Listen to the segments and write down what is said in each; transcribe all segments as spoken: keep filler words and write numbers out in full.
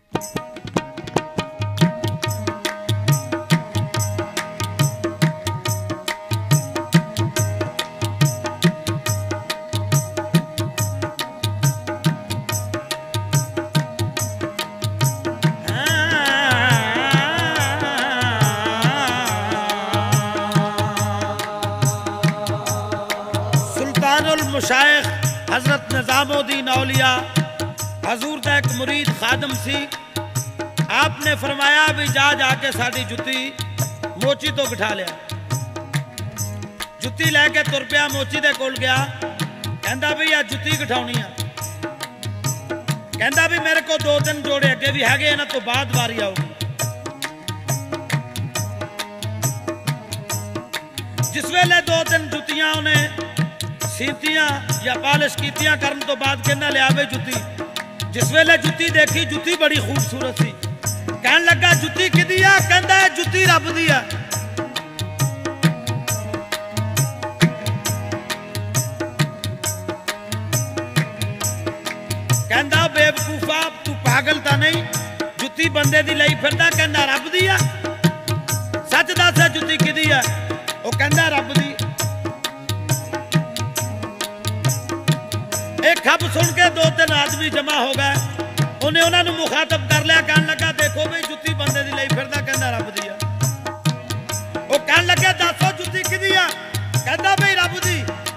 मुशाइख हजरत निजामुद्दीन औलिया हजूर का एक मुरीद खादम सी। आपने फरमाया भी जा जाके साड़ी जुत्ती मोची तो बिठा लिया। जुत्ती लैके तुर पिया, मोची दे कोल गया, कहंदा भी आ जुत्ती कठाउणी आ। कहंदा भी मेरे को दो दिन जोड़े अगे भी हैगे, इन्हां तो बाद वारी आऊगी। जिस वेले दो दिन जुत्तियां उन्हें सीतियां या पालिश कीतियां करन तो बाद कहना लिया वे जुत्ती। जिस वेले जुत्ती देखी, जुत्ती बड़ी खूबसूरत सी। कहन लगा जुत्ती किदी आ? कहंदा है जुत्ती रब दी आ। कहंदा बेवकूफा तू पागल ता नहीं, जुत्ती बंदे दी लई फिरदा। कहंदा रब दी आ। सच दस जुत्ती किदी आ? ओ कहंदा रब दी। एक खब सुन के दो तीन आदमी जमा हो गए। उन्हें उन्होंने मुखातब कर लिया। कहन लगा देखो भाई जुत्ती बंदे दी लई फिरदा। कहंदा रब दी आ। वो कहन लगे दसो जुत्ती किदी आ? कहंदा भाई रब दी।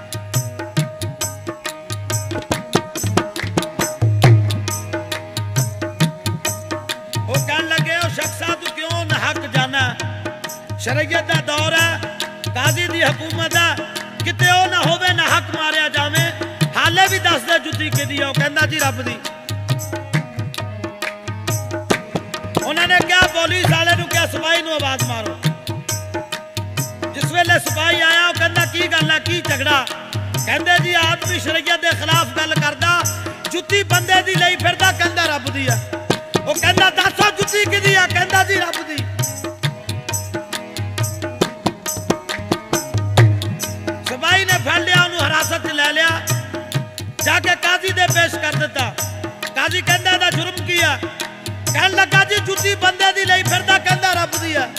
वो कहन लगे ओ शख्सा तू क्यों न हक जाना? शरीयत दा दौर है, काजी दी हुकूमत है, किते ओ ना होवे ना हक मारिया जावे। हाले भी दस दे जुत्ती किदी आ? कहंदा जी रब दी। उन्होंने क्या पुलिस वाले नूं क्या सिपाही नूं आवाज मारो। जिस वेले सिपाही आया कहंदा की गल है, की झगड़ा? कहंदे जी आदमी शरीयत के खिलाफ गल करदा, जुत्ती बंदे दी लई फिरदा। कहंदा रब दी आ। वो कहंदा दसो जुत्ती किदी आ? कहंदा जी रब दी। सिपाही ने फड़ लिया, उन्होंने हिरासत च लै लिया, जाके काजी दे पेश कर दिता। काजी कहंदा दा जुर्म किया? कहन लगा जी जुत्ती बंदे दी लई फिरदा। कहंदा रब दी आ।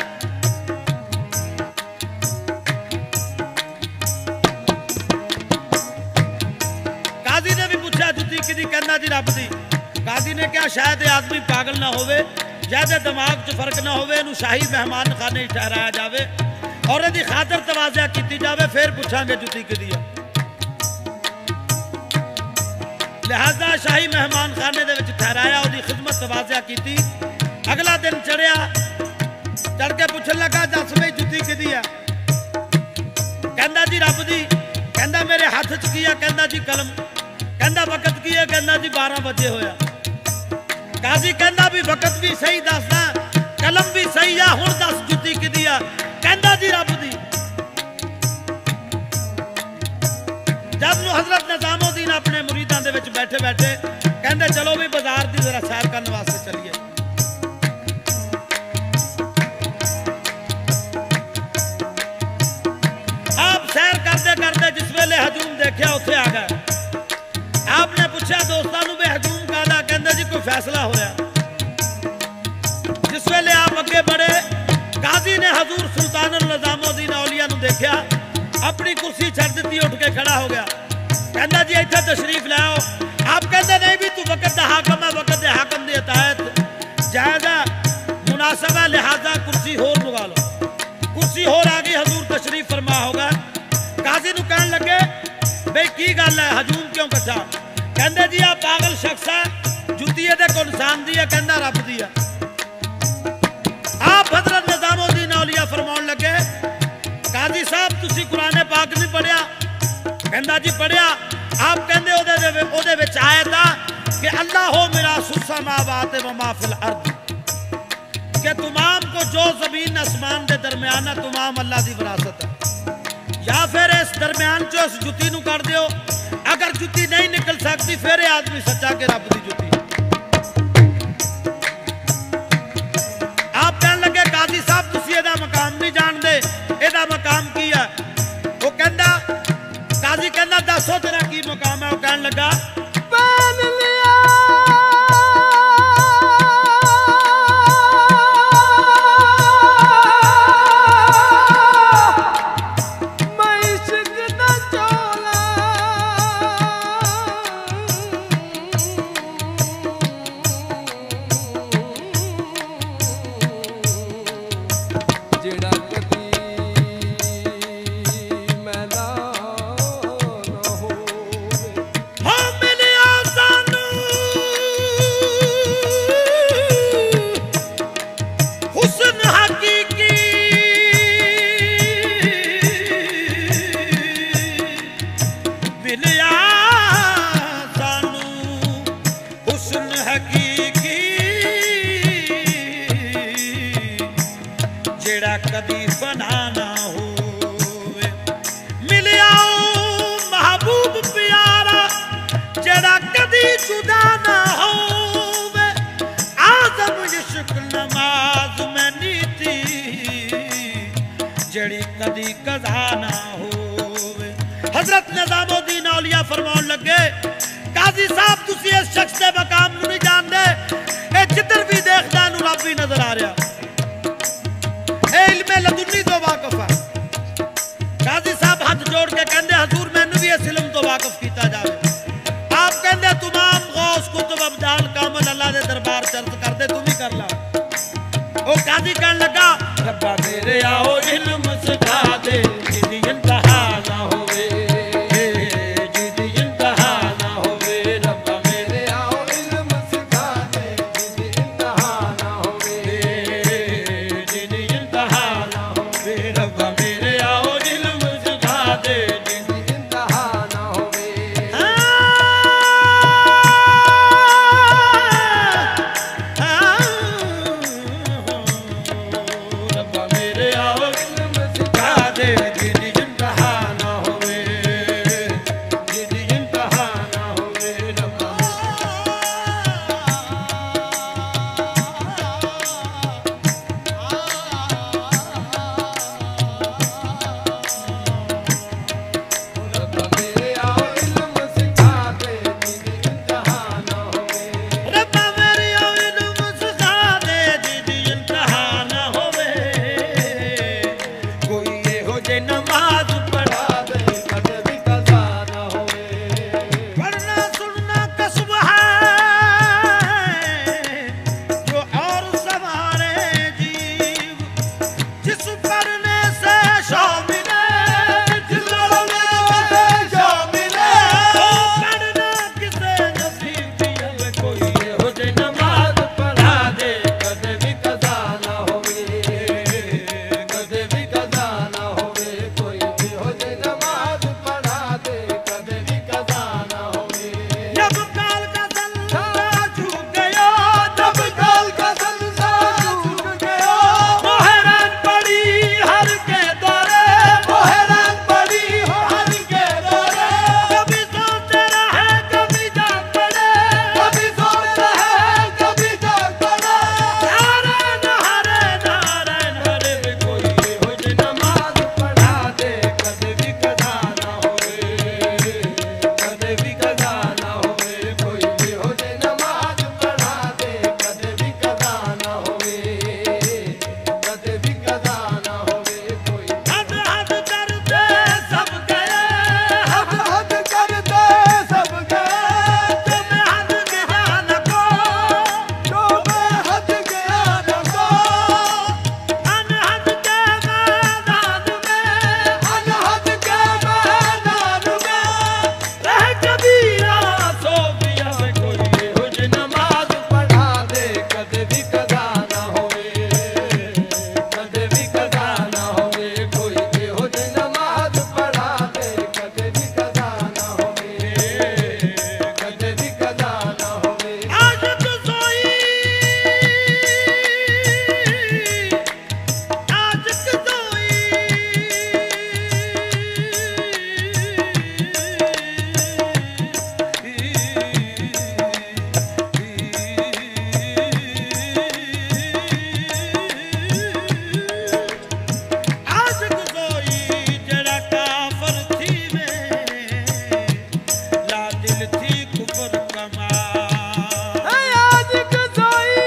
काजी ने भी पूछा जुत्ती किदी? कहंदा जी रब दी। काजी ने कहा शायद ये आदमी पागल ना होवे, शायद दिमाग च फर्क ना होवे, इनू शाही मेहमान खाने ठहराया जावे और इहदी खातर तवाज़ा कीती जावे, फिर पूछांगे जुत्ती किदी आ। लिहाजा शाही मेहमान खाने दे विच ठहराया, उसकी खिदमत तवाज़ा की। अगला दिन चढ़िया, चढ़ के पूछन लगा दस बई जुत्ती किदी आ? कहंदा जी रब दी। कहंदा मेरे हाथ च की आ? कहंदा जी कलम। कहंदा वक्त की है? कहंदा जी बारह बजे होया। काजी कहंदा भी वक्त भी सही दसदा, कलम भी सही आ, हुण दस जुत्ती किदी आ? कहंदा जी रब दी। जब नूं हजरत निजामुद्दीन अपने मुरीदां दे विच बैठे बैठे कहंदे चलो भी बाजार दी जरा सैर करने वास्ते चलिए। आप सैर करते करते जिस वेले हजूम देखा उत्थे आ गए। आपने पूछा दोस्तां नूं भी हजूम कादा? कहंदे जी कोई फैसला होया। जिस वेले आप अगे बढ़े, काजी ने हजूर सुल्तानुल निजामुद्दीन औलिया नूं देखा, अपनी कुर्सी छड़ दी, उठ के खड़ा हो गया। कहंदा जी इत्थे तशरीफ लाओ। आप कहंदे नहीं भी तू वक्त दा हाकम है, वक्त दे हाकम दी इताअत जायज़ है, मुनासब है, लिहाजा कुर्सी होर मंगा लो। कुर्सी होर आ गई, हजूर तशरीफ फरमा होगा। काजी नूं कहन लगे भाई की गल है, हजूम क्यों कट्ठा? कहंदे जी आ पागल शख्स है, जुत्ती इहदे कोल इंसान दी है। कहंदा रब दी है। आप हजरत निजामुद्दीन औलिया फरमाउण लगे काजी साहब तुसी कुरान पाक नहीं पढ़िया? कहंदा जी पढ़िया। आप कहंदे ओदे ओदे विच आयत आ कि अल्लाह हो मेरा सुसमावात व मा फिल अर्द, कि तमाम को जो जमीन आसमान के दरमियान है तमाम अल्लाह की विरासत है। या फिर इस दरमियान चो इस जुत्ती नूं कर दियो। अगर जुत्ती नहीं निकल सकती फिर यह आदमी सच्चा के रब की जुत्ती। आप कहने लगे काजी साहब तुसी इहदा मकाम नहीं जानते, इहदा मकाम की है? वो कहंदा काजी कहंदा दसो तेरा की मकाम है? वो कहने लगा कदी कज़ा ना होवे। हजरत निज़ामुद्दीन औलिया फरमान लगे काजी साहब तुसी इस शख्स के मकाम नूं नहीं जानदे, ए जिधर भी देखदा नूं रब ही नजर आ रहा, ए इल्मे लदुन्नी तो वाकिफ है। काजी साहब हाथ जोड़ के कहंदे हजूर मैनू भी इस इल्म तो वाकिफ कीता जावे। आप कहंदे तमाम गौस कुतुब अब्दाल कामल अल्लाह दे दरबार चर्च करदे तू भी कर ला। ओ काजी कहन लगा रब्बा मेरे आओ इल्म सिखा दे जिदी इंतहा ना होवे, जिदी इंतहा ना होवे। रब्बा मेरे आओ इल्म सिखा दे जिदी इंतहा ना होवे, जिदी इंतहा ना होवे। रब्बा मेरे आओ इल्म सिखा दे जिदी इंतहा ना होवे। रब्बा मेरे आओ इल्म सिखा दे जिदी इंतहा ना होवे, जिदी इंतहा ना होवे। रब्बा रब्बा मेरे आओ इल्म सिखा दे जिदी इंतहा ना होवे, रब्बा मेरे आओ इल्म सिखा दे जिदी इंतहा ना होवे। कोई एहो जे नमाज पढ़ा दे कदे भी कज़ा ना होवे। पढ़ना सुनना कसब है जो और सवारे जीव, जिस पढ़ने से शामिले, जिस पढ़ने से शामिले। ओ पढ़ना किसे नसीब दिया वे, कोई एहो जे नमाज पढ़ा दे कदे भी कज़ा ना होवे, कदे भी कज़ा ना होवे। कोई एहो जे नमाज पढ़ा दे कदे भी कज़ा ना होवे। जब काल का संसा झुक गया, जब काल का संसा झुक गया। मोहरान पड़ी हर के दौरे, मोहरान पड़ी हो हर के दौरे। कभी सोचते रहे कभी जाग पड़े, कभी सोचते रहे कभी जाग पड़े। नारायण हरे नारायण हरे वे, कोई एहो जे नमाज पढ़ा दे कदे भी कज़ा ना होवे, कदे भी कज़ा ना होवे। कोई एहो जे नमाज पढ़ा दे कदे भी कज़ा ना होवे, कदे भी कज़ा ना होवे। कोई हद हद करते सब गए, हद हद करते सब गए। जो बेहद गया न को, जो बेहद गया न को। अनहद के मैदान में, अनहद के मैदान में। रह कबीरा सो पिया वे, कोई एहो जे नमाज पढ़ा दे कदे भी कज़ा ना होवे, कदे भी कज़ा ना होवे। कोई एहो जे नमाज पढ़ा दे कदे भी कज़ा ना होवे, कदे भी कज़ा ना होवे। आशिक सोई, आशिक सोई। आशिक सोई जड़ा काफर थी में, ला दिल थी कुफर कमा। आशिक सोई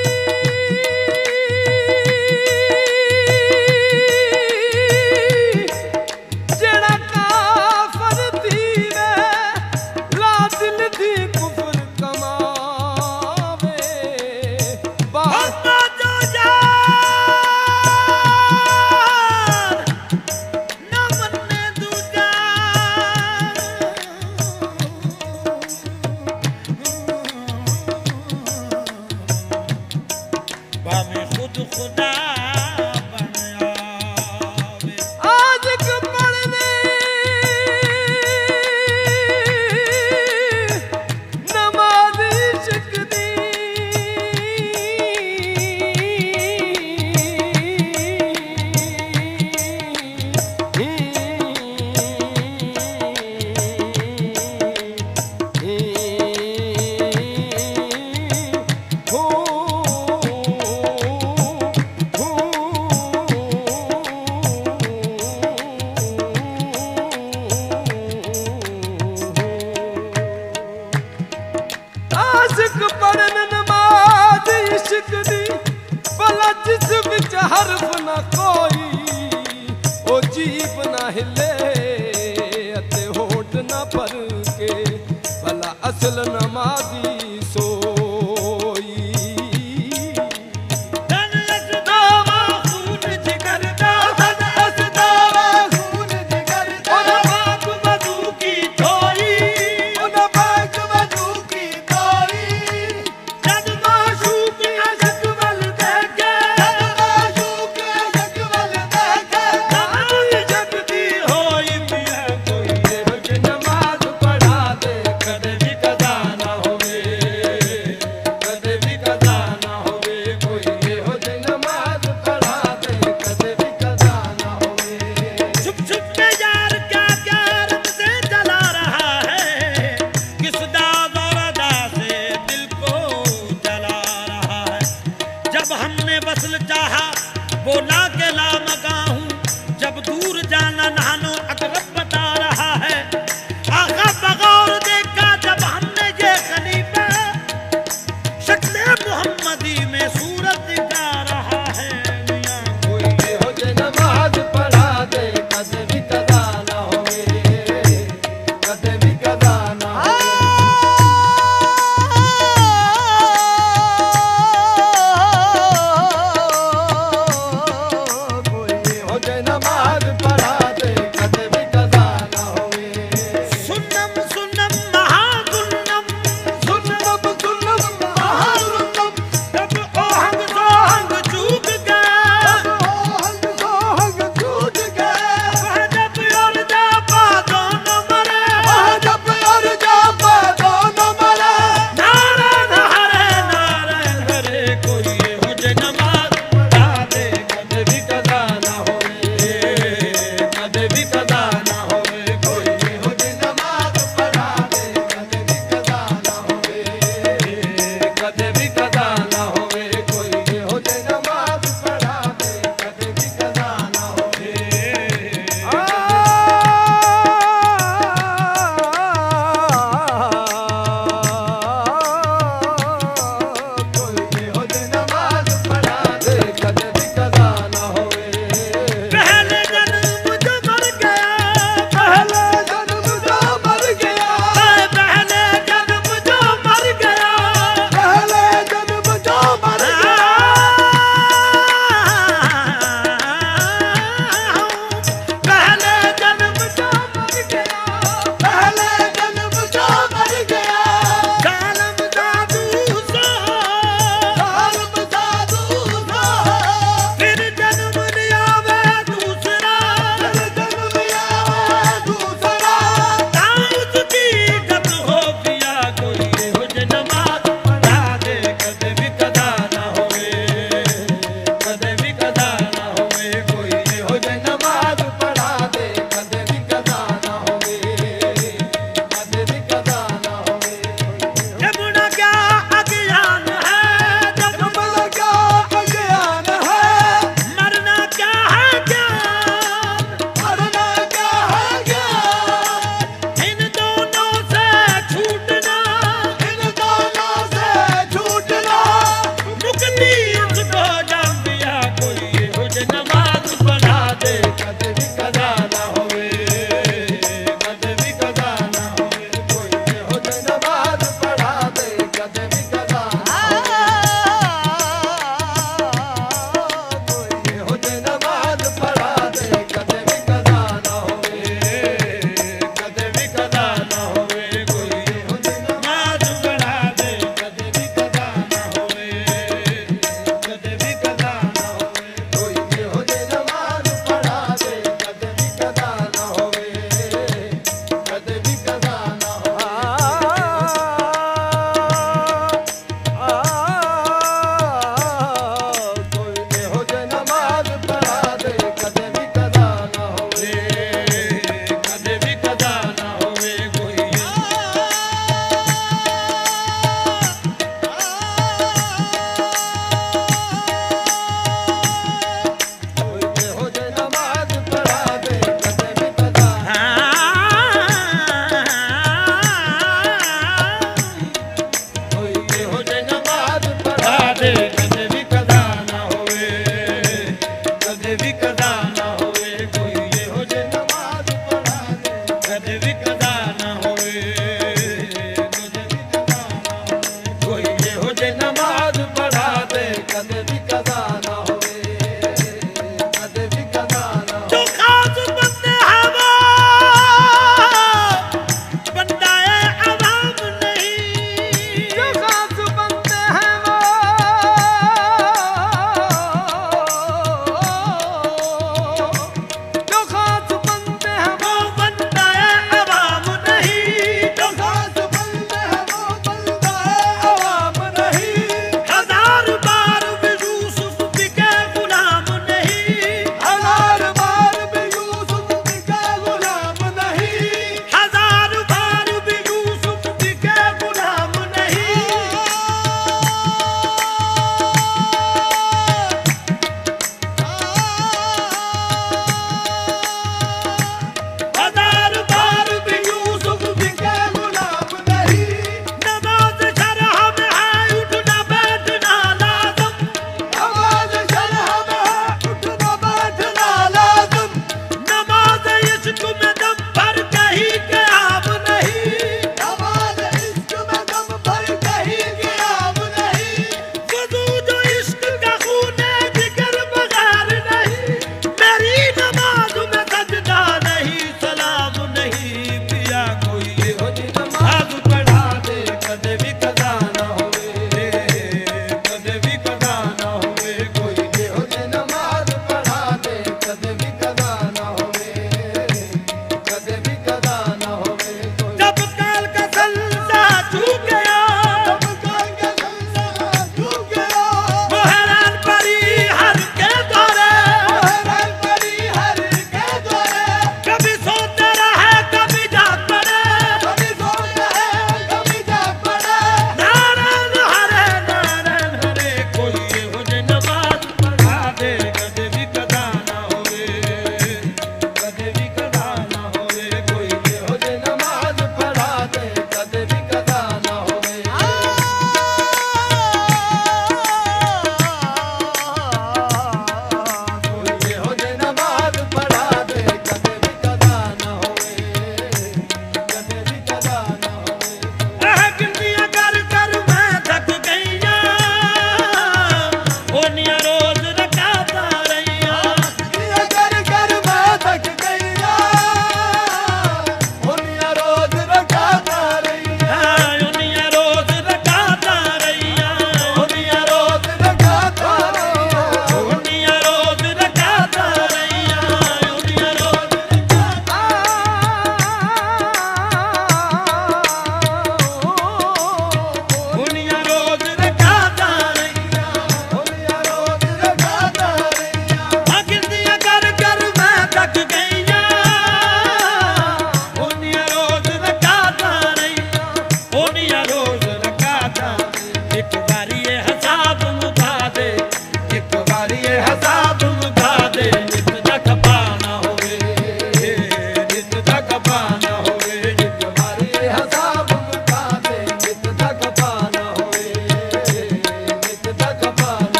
जड़ा काफर थी में, ला दिल थी कुफर कमावे। बात जो जान न मन्ने दूजा, बामे खुद खुदा बन आवे। आशिक पढ़ने नमाज इश्क दी, हो हर्फ न कोई ओ जीभ न हिले अते होठ न फरके भला असल नमाजी सोई धन असदावा खून जिगर दा धन असदावा खून जिगर दा उन पाक वजू की धोई उन पाक वजू की धोई जब माशूक अशक वल देखे जब माशूक अशक वल देखे नमाज जगदी होई पिया कोई एहो जी नमाज पढ़ा दे कदे भी कदा ना होवे कदे भी कदा ना होवे कोई एहो जी नमाज पढ़ा दे कदे भी कदा ना होवे छुप छुप के यार क्या क्या रब से जला रहा है किस दाद और अदा से दिल को जला रहा है जब हमने वसल चाहा बोला के लामका हूँ जब दूर जाना नानो अकरब बता रहा है आका बगौर देखा जब हमने ये खलीफा शक्ल मोहम्मदी में सूरत दिखा रहा है मियां कोई एहो जी नमाज पढ़ा दे कदे भी कदा ना होवे कदे भी कदा ना होवे कोई एहो जी नमाज पढ़ा दे कदे भी कदा ना होवे सुन्नम सुन्नम महागुन्नम सुन्नम सुन्नम महारुन्नम जब ओ हम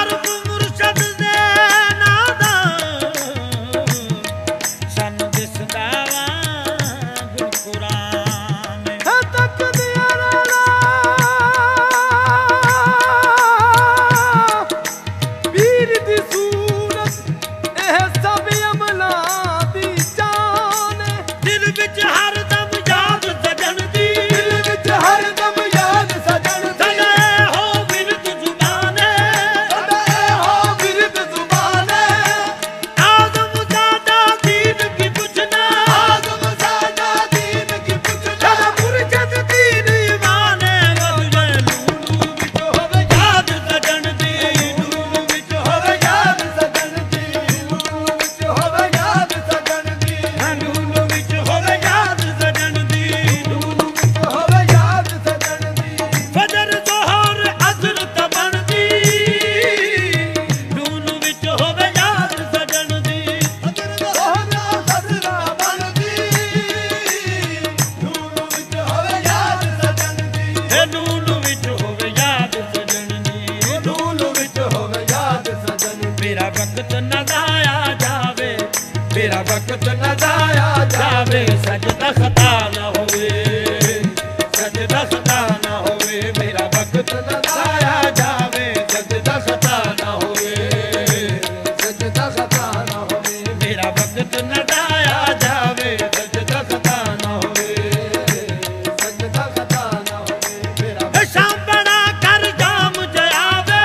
हरफ मुर्शद दे नादा सन दिसदा वा गुल कुरान है तक दिया ला पीर दी सूरत एह सब अमला दी जान दिल विच हरदम याद सजन दी दिल विच हरदम याद सजन दी सदा हो विरद जुबाने सदा हो विरद जुबाने आदम ज़ादा दीन की पूछना आदम ज़ादा दीन की पूछना सदा मुर्शद दीन ईमाने वजुए लूलू विच होवे याद सजन दी लूलू विच होवे याद सजन दी लूलू विच होवे याद सजन दी लूलू विच होवे याद सजन दी लूलू विच होवे याद सजन दी फजर ज़ोहर असर तमन दी लूलू विच होवे याद सजन दी सोहरा सजरा बनदी लूलू विच होवे याद सजन दी हे लूलू विच होवे याद सजन दी लूलू विच होवे याद सजन दी मेरा वक्त न जाया जावे मेरा वक्त न जाया जावे सजदा खता न होवे सजदा खता न होवे मेरा वक्त न जाया जावे सजदा खता न होवे सजदा खता न होवे मेरा वक्त न जाया जावे सजदा खता न होवे सजदा खता न होवे मेरा शाम बड़ा कर जाम जयावे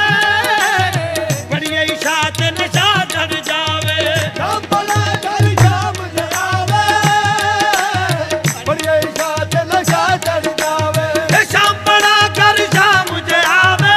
बड़ी ईशा ते नशा चढ़ जावे शाम बड़ा कर जाम जगावे बढ़िया इशात नशा चढ़ जावे शाम बड़ा कर जाम जयावे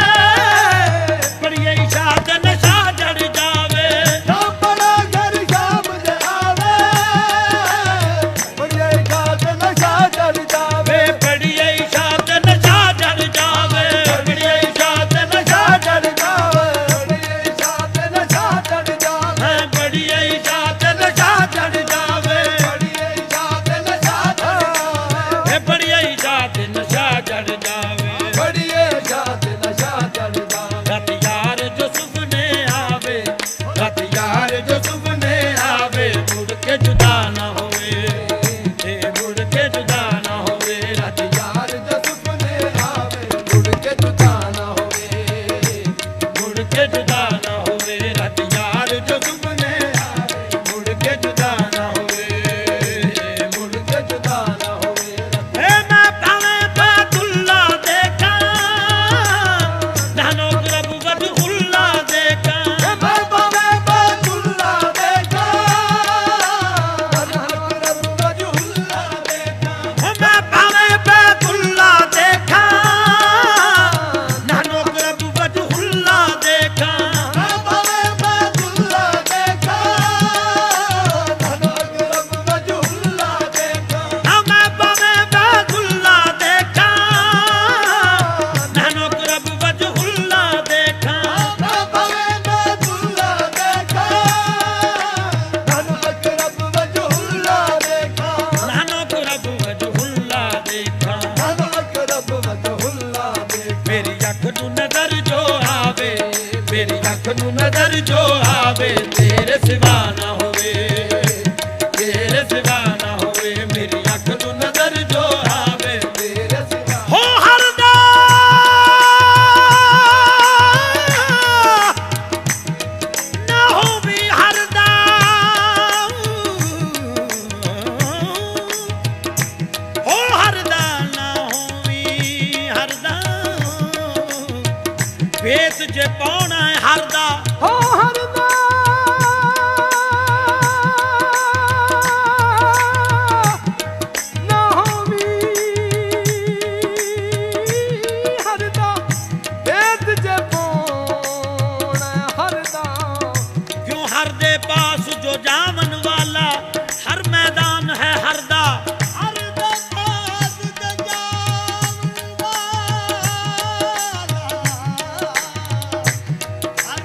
बड़ी ईशा ते नशा चढ़ जावे शाम बड़ा कर जाम जगावे बढ़िया इशात नशा चढ़ जावे वे बड़ी ईशा ते नशा चढ़ जावे बड़ी ईशा ते नशा चढ़ जावे बढ़िया इशात नशा चढ़ जावे है बड़ी ईशा ते नशा चढ़ जावे बढ़िया इशात नशा चढ़ जावे है बड़ी ईशा ते नशा चढ़ जावे बढ़िया इशात नशा चढ़ जावे रात यार जो सुपने आवे रात यार जो सुपने आवे मुड़ के जुदा ना होवे ए मुड़ के जुदा ना होवे रात यार जो सुपने आवे मुड़ के जुदा ना होवे मुड़ के जुदा ना होवे रात यार जो सुपने आवे मुड़ के जुदा ना होवे मुड़ के जुदा ना होवे ए मैं भावे बैतुल्ला देखा नानो रब वजहुल्ला देखा मैं बाबे बैतुल्ला देखा रब वजहुल्ला देखा मैं भावे बैतुल्ला देखा नानो रब वजहुल्ला देखा मैं बाबे बैतुल्ला देखा रब वजहुल्ला देखा मैं भावे बैतुल्ला देखा नानो रब वजहुल्ला देखा मैं बाबे बैतुल्ला देखा रब वजहुल्ला देखा नानो रब वजहुल्ला देखा रब वजहुल्ला देखा मेरी अख नू नजर जो आवे मेरी अख नू नजर जो आवे तेरे सिवा ना होवे तेरे सिवा ना होवे मेरी अख नू नजर जो आवे तेरे सिवा हो हरदा ना होवी हरदा हो हरदा ना होवी हरदा वेत जे पाउना है हरदा हो हरदा ना होवी हरदा वेद जे पोण हरदा क्यों हर दे पास जो जावन वाला हर मैदान है हरदा हर दे पास जो जावन वाला हर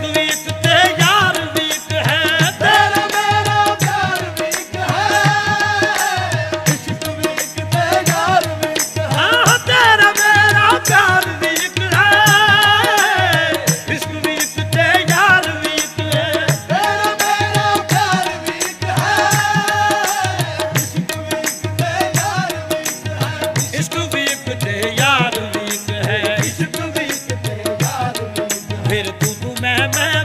इश्क भी एक ते यार भी एक है, तेरा मेरा प्यार भी एक है, इश्क भी एक ते यार भी एक है। हाँ तेरा मेरा प्यार भी एक है, इश्क भी एक ते यार भी एक है। तेरा मेरा प्यार भी एक है, इश्क भी एक ते यार भी एक है। इश्क भी एक ते यार भी एक है, इश्क भी एक ते यार भी एक है। फिर तू तू मैं मैं